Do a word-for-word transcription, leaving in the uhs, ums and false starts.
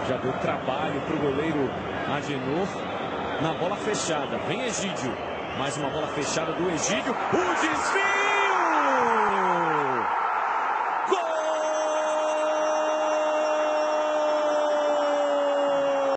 Já deu trabalho para o goleiro Agenor na bola fechada. Vem Egídio. Mais uma bola fechada do Egídio. O